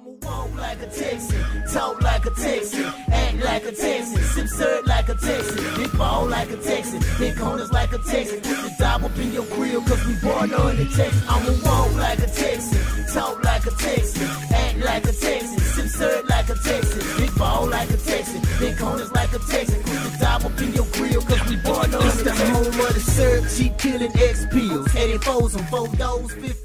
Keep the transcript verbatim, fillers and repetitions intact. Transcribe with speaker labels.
Speaker 1: I'ma walk like a Texan, talk like a Texan, act like a Texan, sip syrup like a Texan, big ball like a Texan, big corners like a Texan, put the dive up in your grill cause we born on the Texas. I'ma walk like a Texan, talk like a Texan, act like a Texan, sip syrup like a Texan, big ball like a Texan, big corners like a Texan, put the dive up in your grill cause we born on the Texas. It's the home of the syrup, cheap killing X pills, eighty-fours and four doors, fifty